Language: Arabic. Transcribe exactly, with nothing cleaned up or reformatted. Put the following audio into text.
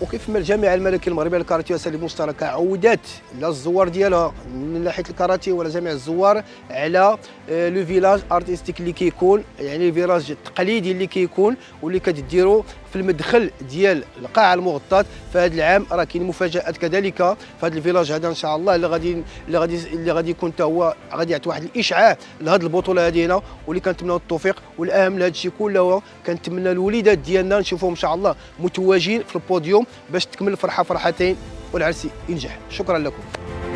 وكيف ما الجامعه الملكيه المغربيه للكاراتيه والاساليب المشتركه عودت على الزوار ديالها من ناحيه الكاراتيه ولا جميع الزوار على لو فيلاج ارتستيك اللي كيكون، يعني الفيلاج التقليدي اللي كيكون واللي كتديروا في المدخل ديال القاعه المغطاه. فهذا العام راه كاين مفاجات كذلك في هذا الفيلاج هذا ان شاء الله، اللي غادي اللي غادي اللي غادي يكون حتى هو غادي يعطي واحد الاشعاع لهذه البطوله هذه هنا، واللي كنتمناو التوفيق. والاهم لهذا الشيء كله كنتمنى الوليدات ديالنا نشوفهم ان شاء الله متواجدين في البوديوم باش تكمل الفرحه فرحتين والعرس ينجح. شكرا لكم.